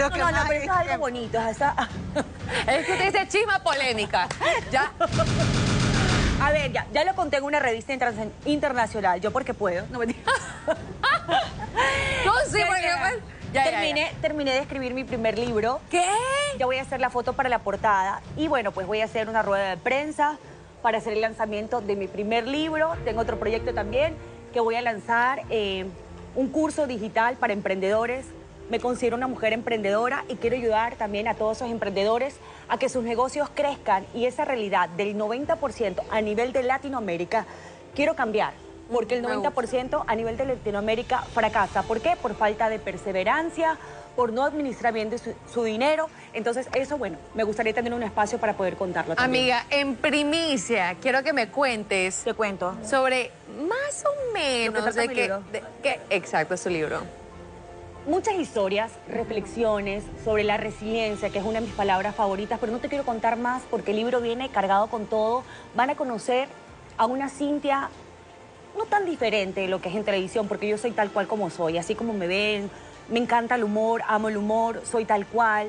Lo que No, más pero eso es algo bonito. Es Es que usted dice chisma polémica. Ya. A ver, ya lo conté en una revista internacional. Yo porque puedo. No me digas. No, sí, porque... Ya. Terminé de escribir mi primer libro. ¿Qué? Ya voy a hacer la foto para la portada. Y bueno, pues voy a hacer una rueda de prensa para hacer el lanzamiento de mi primer libro. Tengo otro proyecto también que voy a lanzar, un curso digital para emprendedores. Me considero una mujer emprendedora y quiero ayudar también a todos esos emprendedores a que sus negocios crezcan, y esa realidad del 90% a nivel de Latinoamérica quiero cambiar, porque el 90% a nivel de Latinoamérica fracasa. ¿Por qué? Por falta de perseverancia, por no administrar bien su dinero. Entonces eso, bueno, me gustaría tener un espacio para poder contarlo también. Amiga, en primicia, quiero que me cuentes... Te cuento. Sobre más o menos de qué... Exacto, es su libro. Muchas historias, reflexiones sobre la resiliencia, que es una de mis palabras favoritas, pero no te quiero contar más porque el libro viene cargado con todo. Van a conocer a una Cintia no tan diferente de lo que es en televisión, porque yo soy tal cual como soy, así como me ven, me encanta el humor, amo el humor, soy tal cual.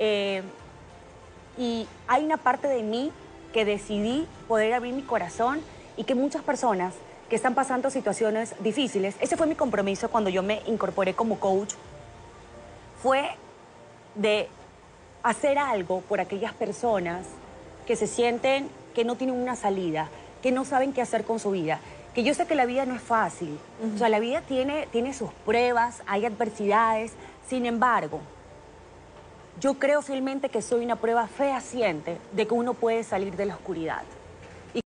Y hay una parte de mí que decidí poder abrir mi corazón, y que muchas personas que están pasando situaciones difíciles, ese fue mi compromiso cuando yo me incorporé como coach, fue de hacer algo por aquellas personas que se sienten que no tienen una salida, que no saben qué hacer con su vida. Que yo sé que la vida no es fácil, o sea, la vida tiene sus pruebas, hay adversidades. Sin embargo, yo creo fielmente que soy una prueba fehaciente de que uno puede salir de la oscuridad.